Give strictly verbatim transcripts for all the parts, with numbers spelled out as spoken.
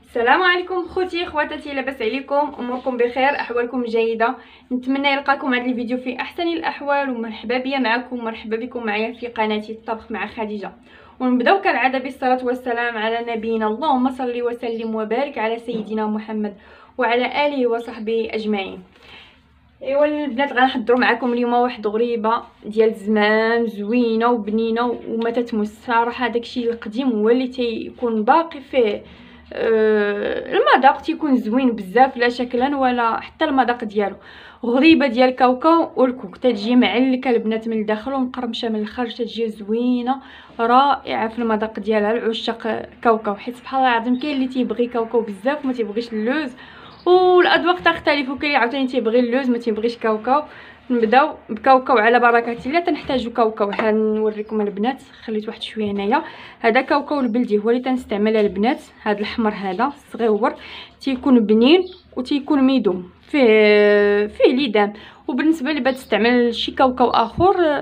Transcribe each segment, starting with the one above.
السلام عليكم خوتي خواتاتي، لاباس عليكم؟ اموركم بخير؟ احوالكم جيده؟ نتمنى يلقاكم هذا الفيديو في احسن الاحوال، ومرحبا بيا معكم، مرحبا بكم معايا في قناتي الطبخ مع خديجه. ونبداو كالعاده بالصلاه والسلام على نبينا، اللهم صل وسلم وبارك على سيدنا محمد وعلى اله وصحبه اجمعين. ايوا البنات، غنحضروا معكم اليوم واحد غريبه ديال زمان زوينه وبنينه وما تتمس. صراحه داكشي القديم هو اللي تيكون باقي فيه أه المذاق، تيكون زوين بزاف، لا شكلا ولا حتى المذاق ديالو. غريبه ديال كاوكاو والكوك، تتجي معلكه البنات من الداخل ومقرمشه من الخارج، تتجي زوينه رائعه في المذاق ديالها لعشاق كاوكاو. حيت سبحان الله العظيم كاين اللي تيبغي كاوكاو بزاف وما تيبغيش اللوز، والاذواق تختلف، وكاين اللي عاوتاني تيبغي اللوز ما تيبغيش كاوكاو. نبداو بكاوكاو على بركه الله. تنحتاجو كاوكاو، ها نوريكم البنات، خليت واحد شويه هنايا. هذا كاوكاو البلدي هو اللي تنستعملها البنات. هذا الاحمر هذا صغيور تيكون بنين وتيكون ميدوم، فيه فيه ليدام. وبالنسبه اللي تستعمل شي كاوكاو اخر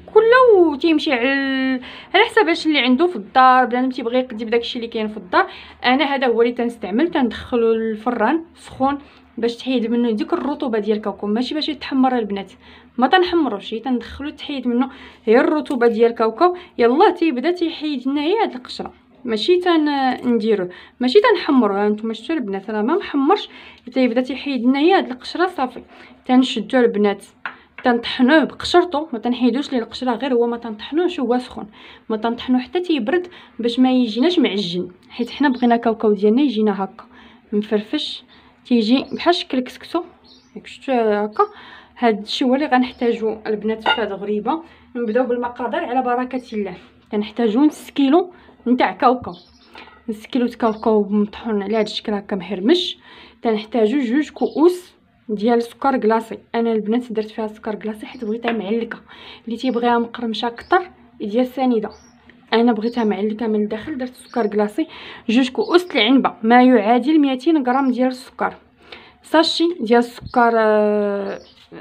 كله تيمشي على على حساب اش اللي عنده في الدار. بنادم تيبغي يقدي بداكشي اللي كاين في الدار. انا هذا هو اللي تنستعمل. تندخلو الفران سخون باش تحيد منه ديك الرطوبه ديال الكاوكاو، ماشي باش يتحمر البنات، ما تنحمروش، تندخلو تحيد منه هي الرطوبه ديال الكاوكاو. يلا تيبدا تيحيد لنا هي هاد القشره، ماشي تنديرو ماشي تنحمروها. نتوما شفتوا البنات راه ما محمرش، تيبدا تيحيد لنا هي هاد القشره صافي. تنشدو البنات تنطحنوه بقشرته، ما تنحيدوش ليه القشره، غير هو ما تنطحنوش هو سخون، ما تنطحنو حتى تيبرد باش ما يجيناش معجن. حيت حنا بغينا كاوكاو ديالنا يجينا هكا مفرفش، تيجي بحال شكل كسكسو ياك شفتوا هكا. هاد الشيء هو اللي غنحتاجو البنات في هاد الغريبه. نبداو بالمقادير على بركه الله. كنحتاجو نص كيلو نتاع كاوكاو، نص كيلو كاوكاو مطحون على هاد الشكل هكا مهرمش. تنحتاجو جوج كؤوس ديال سكر كلاصي. انا البنات درت فيها سكر كلاصي حيت بغيتها معلكه. اللي تيبغيها مقرمشه اكثر ديال سنيده، انا بغيتها معلكه من الداخل، درت سكر كلاصي. جوج كؤوس العنبه ما يعادل مئتين غرام ديال السكر. ساشي ديال السكر آه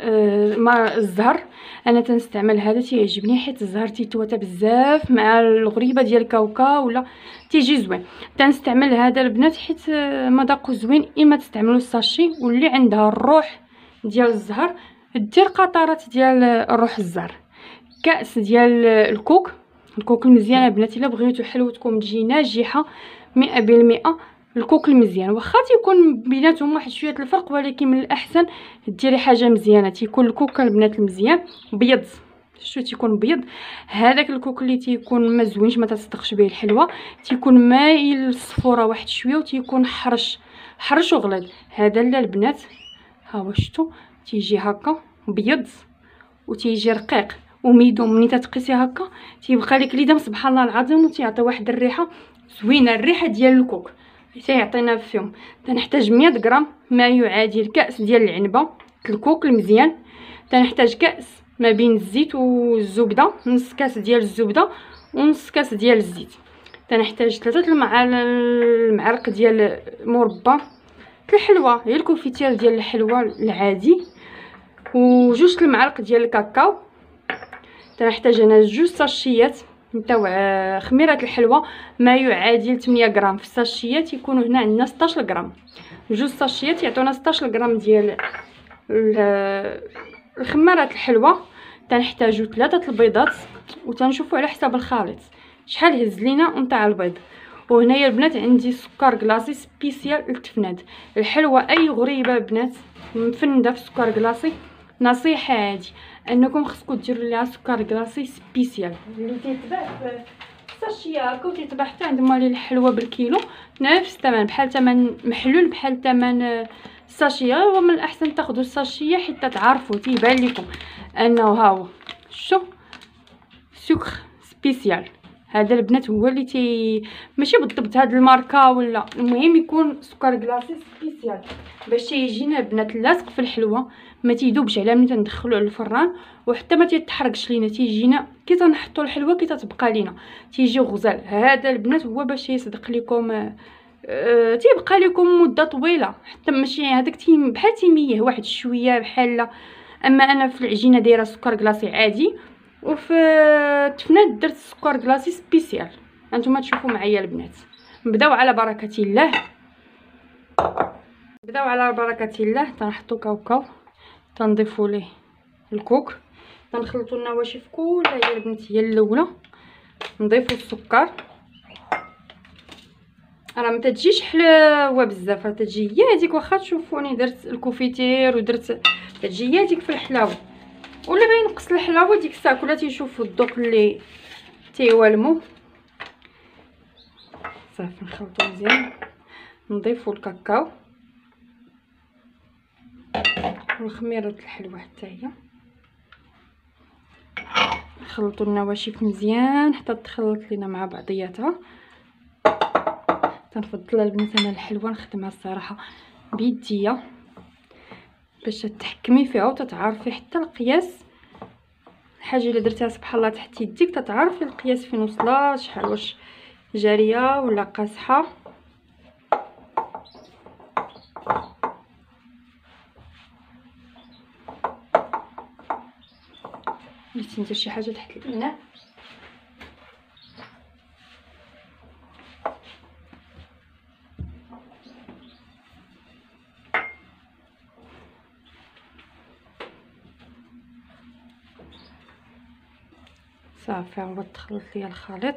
آه ما الزهر، انا تنستعمل هذا تيعجبني حيت الزهر تيتواتى بزاف مع الغريبه ديال الكاوكاو ولا تيجي زوين. تنستعمل هذا البنات حيت مذاقو زوين. اما تستعملوا الساشي، واللي عندها الروح ديال الزهر دير قطرات ديال الروح الزهر. كاس ديال الكوك، الكوك المزيان البنات الا بغيتو حلوتكم تجي ناجحه مئة بالمئة. الكوك المزيان واخا تيكون بيناتهم واحد شويه الفرق، ولكن من الاحسن ديري حاجه مزيانه. تيكون الكوك البنات المزيان بيض، شتو تيكون بيض. هذاك الكوك اللي تيكون ما زوينش ما تصدقش به الحلوه، تيكون مايل الصفوره واحد شويه وتيكون حرش حرش وغليظ. هذا لا البنات، ها هو شتو تيجي هكا بيض وتيجي رقيق وميدوم. ملي تتقيسي هكا تيبقى لك ليدام سبحان الله العظيم، وتيعطي واحد الريحه زوينه، الريحه ديال الكوك تيعطينا فيهم. تنحتاج مية غرام ما يعادل كاس ديال العنبه الكوك المزيان. تنحتاج كاس ما بين الزيت والزبده، نص كاس ديال الزبده ونص كاس ديال الزيت. تنحتاج ثلاثه المعالق ديال مربى الحلوه، هي الكونفيتير ديال الحلوه العادي، وجوج المعالق ديال الكاكاو. تنحتاج هنا جوج ساشيات نتاع خميره الحلوه ما يعادل ثمانية غرام. في الساشيات يكونوا هنا عندنا ستطاش غرام، جوج ساشيات يعطونا ستطاش غرام ديال الخميره الحلوه. تنحتاجو ثلاثه البيضات، وتنشوفوا على حساب الخليط شحال هز لينا نتاع البيض. وهنايا البنات عندي سكر كلاصي سبيسيال للتفناد. الحلوه اي غريبه بنات مفنده في سكر كلاصي، نصيحه هادي انكم خصكم ديروا ليها سكر كلاصي سبيسيال اللي تيتباع في الساشيه هكا، وتيتباع حتى عند مالي الحلوه بالكيلو نفس الثمن، بحال ثمن محلول بحال ثمن الساشيه. ومن الاحسن تاخذوا الساشيه حتى تعرفوا تيبان لكم انه ها هو شو سكر سبيسيال. هذا البنات هو اللي تي ماشي بالضبط هاد الماركه ولا، المهم يكون سكر كلاصي سبيسيال باش تيجينا البنات لاصق في الحلوه، ما تيذوبش على ملي تندخلوه للفران، وحتى ما تيتحرقش لينا، تيجينا كي تنحطوا الحلوه كي تتبقى لينا تيجي غزال. هذا البنات هو باش يصدق لكم أه تيبقى لكم مده طويله، حتى ماشي هذاك تي بحال تيميه واحد شويه بحال. اما انا في العجينه دايره سكر كلاصي عادي، وفي التفناد درت سكر كلاصي سبيسيال. هانتوما تشوفوا معايا البنات. نبداو على بركه الله. نبداو على بركه الله. تنحطو كاوكاو، تنضيفوا ليه الكوك، تنخلطوا النواشف كلها هي البنات. هي الاولى نضيفوا السكر، راه ما تجيش حلاوه بزاف، راه تجي هي هذيك. واخا تشوفوني درت الكوفيتير ودرت، تجي هي هذيك في الحلاوه. ولا ما ينقص الحلاوه ديك الساعه كلها تيشوفوا الذوق اللي تيوالمو. صافي نخلطوا مزيان، نضيفوا الكاكاو وخميره الحلوى حتى هي. نخلطوا النواشف مزيان حتى تخلط لينا مع بعضياتها. تنفضل البنات انا الحلوى نخدمها الصراحه بيديا باش تتحكمي فيها وتتعرفي حتى القياس. الحاجه اللي درتيها سبحان الله تحت يديك تتعرفي القياس فين وصلات، شحال واش جاريه ولا قاصحه. بغيتي ندير شي حاجه تحت الاناء. صافي هو تخلط ليا الخليط،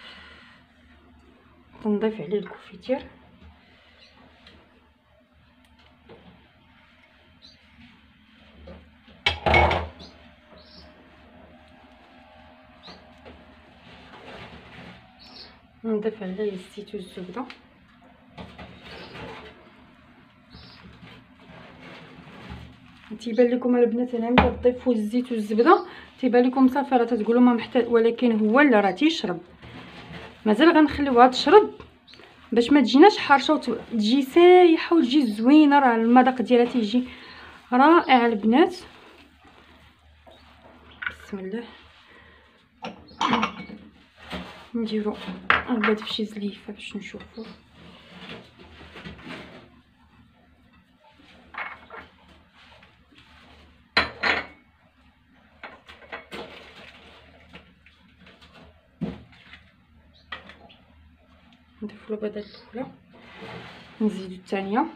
تنضيف عليه الكوفيتير. نضيف عليه الزيت والزبده. تيبان لكم البنات انا ملي تضيفوا الزيت والزبده تيبان لكم صافي راه تتقولوا ما محتاج، ولكن هو لا راه تيشرب. مازال غنخليوها تشرب باش ما تجيناش حارشه وتجي سايحه وتجي زوينه. راه المذاق ديالها تيجي رائع البنات. بسم الله. نديرو البيض في شي زليفه باش نشوفو. نضيفو البيضه الاولى، نزيدو الثانيه،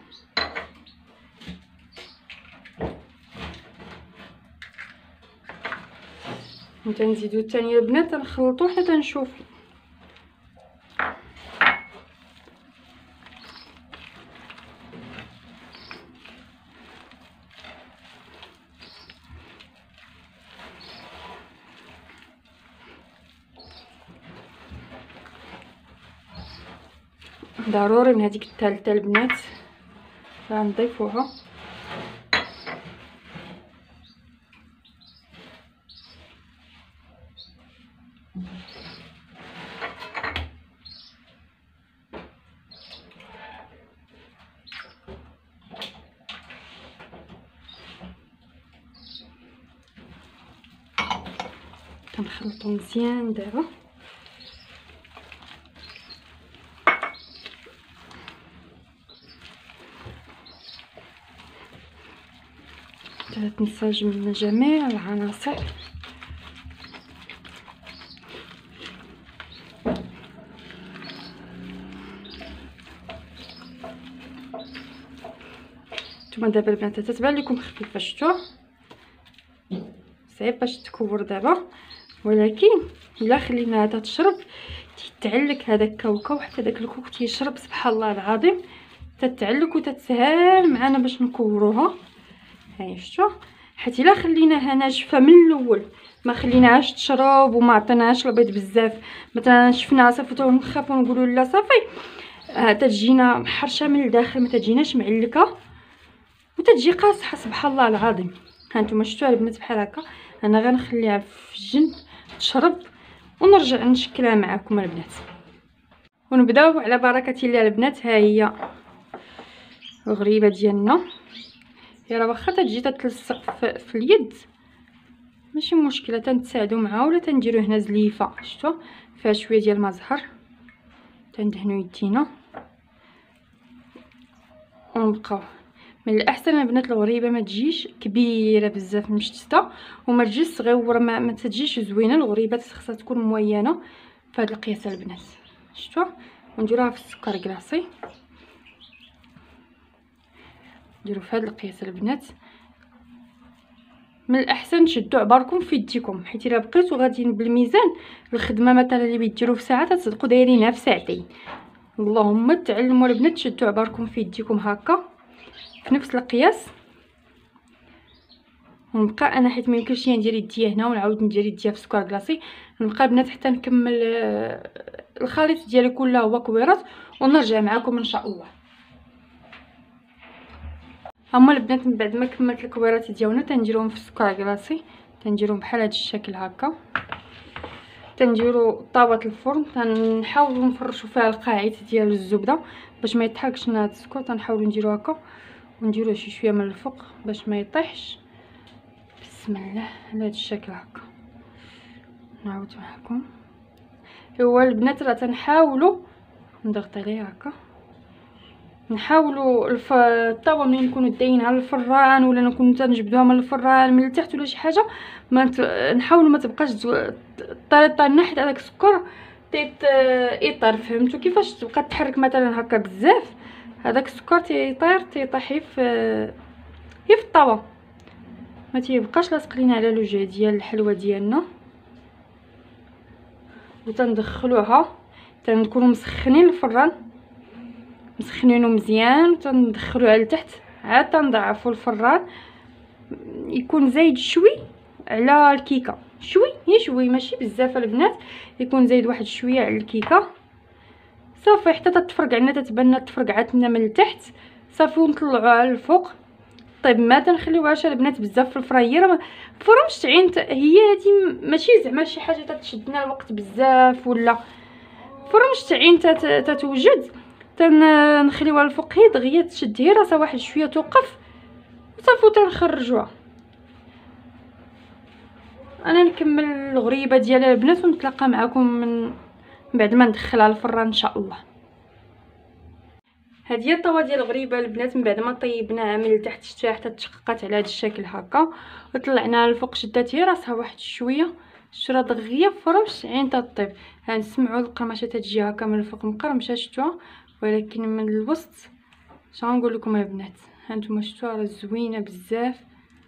وتنزيدو الثانيه البنات. تنخلطو حتى نشوفو. ضروري من هذيك الثالثه البنات غنضيفوها. كنخلطو مزيان دابا. تنسجم من جميع العناصر. نتوما دابا البنات تتبان لكم خفيفه، شفتوا صعيب باش تكور دابا، ولكن الا خليناها تشرب تتعلك هذاك الكاوكاو حتى داك الكوك تيشرب سبحان الله العظيم. تتعلك وتتسهل معنا باش نكوروها. هاي شفتوا، حيت الا خليناها ناشفه من الاول ما خليناهاش تشرب وما عطيناهاش البيض بزاف، مثلا شفناها صافي ونخافوا نقولوا لا صافي آه تتجينا محرشه من الداخل، ما تجيناش معلكه وتتجي قاصحه سبحان الله العظيم. ها نتوما شفتوا البنات بحال هكا. انا غنخليها في الجنب تشرب ونرجع نشكلها معكم البنات ونبداو على بركه الله البنات. ها هي الغريبه ديالنا. هي راه واخا تجي تتلصق في, في اليد ماشي مشكله، تنتساعدوا معها ولا تنديروا هنا زليفه. شفتوا فيها شويه ديال ما زهر، تندهنوا يدينا ونبقاو. من الاحسن البنات الغريبه ما تجيش كبيره بزاف مشتته وما تجيش صغيره، ما, ما تجيش زوينه. الغريبه خصها تكون موينه في هذا القياس البنات. شفتوا ونديروها في السكر كلاصي. ديروا في هذا القياس البنات. من الاحسن تشدوا عباركم في يديكم، حيت الا بقيتو غاديين بالميزان الخدمه مثلا اللي بيديروا في ساعه تصدقوا دايرينها في ساعتين. اللهم تعلموا البنات تشدوا عباركم في يديكم هكا في نفس القياس. ونبقى انا حيت ما يمكنش ندير يديا هنا ونعاود ندير يديا في السكر كلاصي، نبقى البنات حتى نكمل الخليط ديالي كله هو كويرات ونرجع معكم ان شاء الله. هما البنات من بعد ما كملت الكويرات ديالنا تنديروهم في السكر كلاصي، تنديروهم بحال هذا الشكل هكا. تنديروا طاوه الفرن، تنحاولوا نفرشوا فيها القاعده ديال الزبده باش ما يطحقش لنا هذا السكر. تنحاولوا نديروا هكا ونديروه شي شويه من الفوق باش ما يطيحش. بسم الله على هذا الشكل هكا. نعاود معكم. هو البنات راه تنحاولوا نضغط عليه هكا، نحاولوا الف... الطاوه ملي نكونوا دايين على الفران ولا نكونوا تنجبدوها من الفران من التحت ولا شي حاجه، ما ت... نحاولوا ما تبقاش طريطه لنا حيت هذاك السكر تيت يطير. فهمتوا كيفاش؟ تبقى تحرك مثلا هكا بزاف هذاك السكر تيطير تيطيح في في الطاوه، ما تيبقاش لاصق لينا على الوجه ديال الحلوه ديالنا. وتندخلوها تنكونوا مسخنين الفران مسخنينه مزيان، تندخلوها لتحت عاد تنضعفوا الفران يكون زايد شوي على الكيكه، شوي هي شوي ماشي بزاف البنات، يكون زايد واحد شويه على الكيكه صافي حتى تتفرق عندنا تتبان تفرقعات لنا من التحت صافي ونطلعوها للفوق. طيب ما تنخليوهاش البنات بزاف في الفراير. فرمش عين هي هذه ماشي زعما شي حاجه تتشدنا الوقت بزاف ولا فرمش عين تتوجد تنخليوها الفوق هي دغيا تشد هي راسها واحد شويه توقف وصافي تنخرجوها. انا نكمل الغريبه ديال البنات ونتلاقى معكم من بعد ما ندخلها الفران ان شاء الله. هذه هي الطاوه ديال الغريبه البنات من بعد ما طيبناها من التحت شتيها حتى تشققات على هذا الشكل هكا وطلعناها الفوق شدات هي راسها واحد شويه شرا دغيا فرمش عين تطيب. هنسمعوا القرمشه تجي هكا من الفوق مقرمشه شتوها، ولكن من الوسط شنقول لكم البنات هانتوما شتوها راه زوينه بزاف.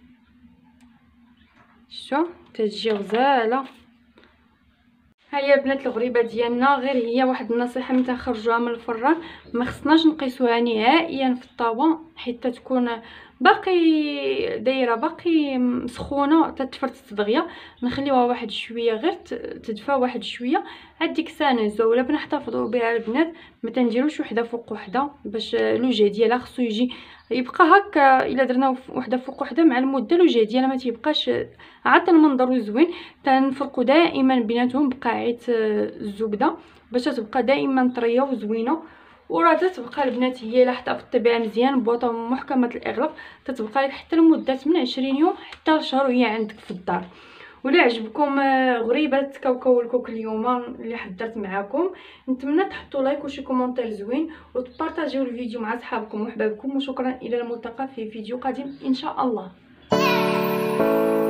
شتو تجي غزاله. هيا البنات الغريبه ديالنا غير هي واحد النصيحه ملي تنخرجوها من الفران ما خصناش نقيسوها نهائيا في الطاوه حيت تكون باقي دايره باقي مسخونه تتفرت دغيا. نخليوها واحد شويه غير تدفى واحد شويه عاد ديك الساعه نزوله بنحتفظوا بها البنات ما تنديروش وحده فوق وحده باش الوجه ديالها خصو يجي يبقى هكا. الا درنا وحده فوق وحده مع المده الوجه ديالها ما تيبقاش عاد المنظر زوين. تنفرقوا دائما بيناتهم بقاعه الزبده باش تبقى دائما طريه وزوينه. وراه تتبقى البنات هي الا حطيتي بها مزيان بوطه محكمه الاغلاق تتبقى لك حتى لمده من عشرين يوم حتى لشهر وهي عندك في الدار. ولا عجبكم غريبه كاوكاو الكوك اليوم اللي حضرت معكم نتمنى تحطوا لايك وشي كومونتير زوين وتبارطاجيو الفيديو مع صحابكم وحبابكم. وشكرا الى الملتقى في فيديو قادم ان شاء الله.